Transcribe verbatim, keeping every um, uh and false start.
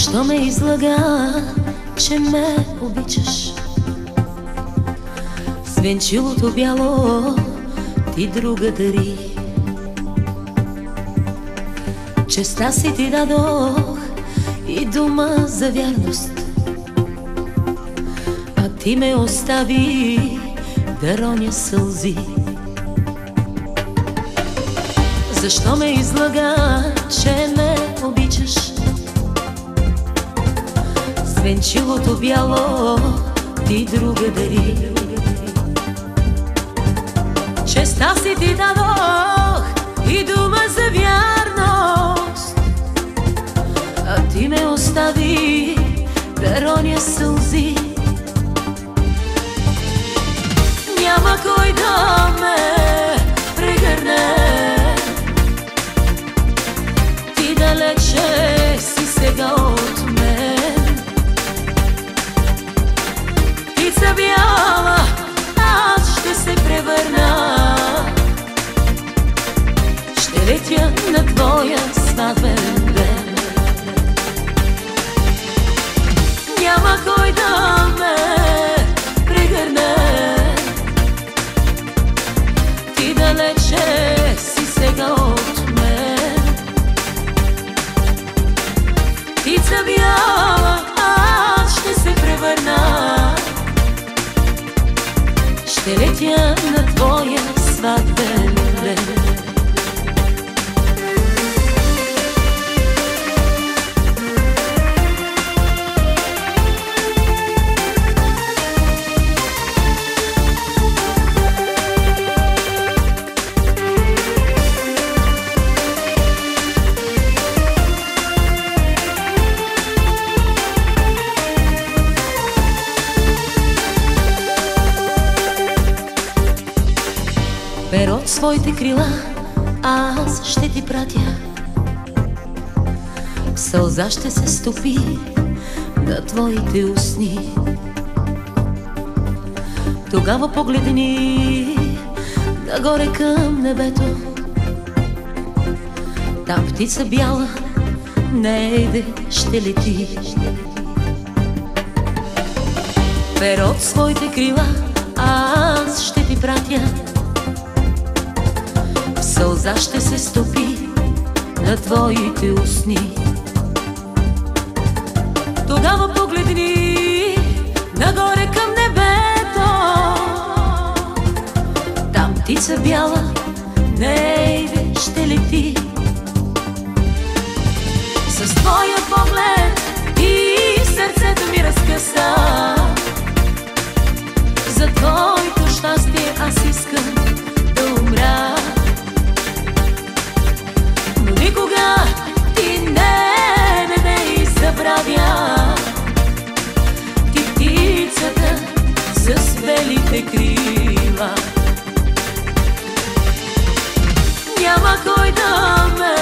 Защо ме излага, че ме обичаш? С венчилото бяло ти друга дари. Честа си ти дадох и дума за вярност, а ти ме остави да роня сълзи. Защо ме излага, че ме обичаш? С венчилото бяло ти друга дари. Честа си ти дадох и дума за вярност, а ти ме остави да роня сълзи. Няма кой да ме прегърне, ти далече си сега от мен. Птица бяла, аз ще се превърна, ще летя на твоя сватбен ден. Няма кой да ме прегърне, ти далече си сега от мен. Птица бяла, аз ще се превърна, ще летя на твоя сватбен ден. Перо от своите крила аз ще ти пратя, сълза ще се стопи на твоите устни. Тогава погледни нагоре към небето, там птица бяла нейде ще лети. Перо от своите крила аз ще ти пратя, сълза ще се стопи на твоите устни. Тогава погледни нагоре към небето, там птица бяла нейде ще лети. С твоя поглед и сърцето ми разкъса, за твоето щастие аз искам да умра. Никога ти не, не, не и забравя, ти птицата с белите крила. Няма кой да ме